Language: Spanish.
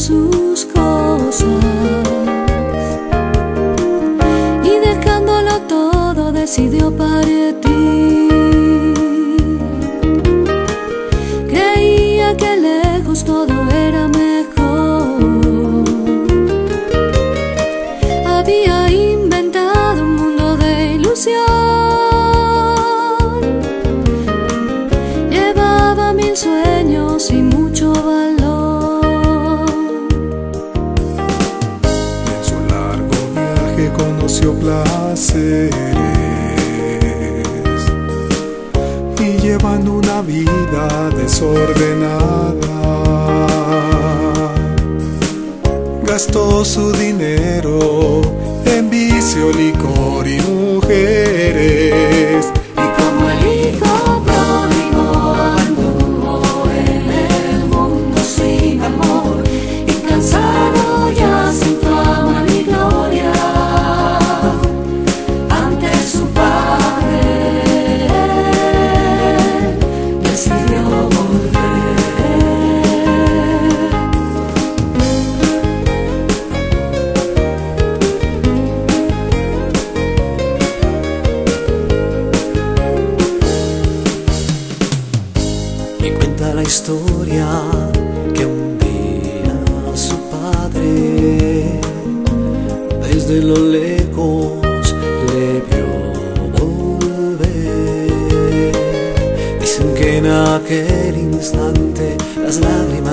sus cosas y dejándolo todo decidió partir. Creía que lejos todo era mejor. Había inventado un mundo de ilusión. Llevaba 1000 sueños y mucho valor. En su largo viaje conoció placeres y llevando una vida desordenada, gastó su dinero en vicio, licor y mujeres. Y como el hijo pródigo anduvo en el mundo sin amor y cansado ya sin fama ni gloria ante su padre, decidió volver. Y cuenta la historia que un día su padre desde lo lejos le vio volver. Dicen que en aquel instante las lágrimas